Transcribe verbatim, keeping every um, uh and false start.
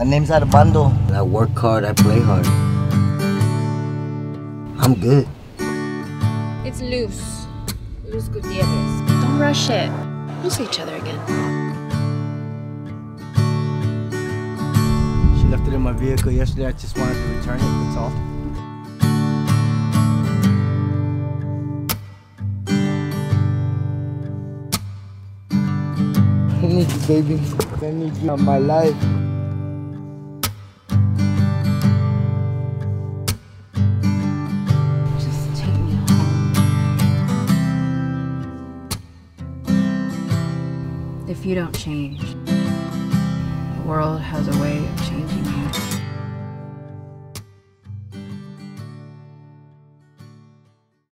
My name's Armando. I work hard, I play hard. I'm good. It's Luz. Luz Gutierrez. Don't rush it. We'll see each other again. She left it in my vehicle yesterday. I just wanted to return it, that's all. I need you, baby. I need you in my life. Just take me home. If you don't change, the world has a way of changing you.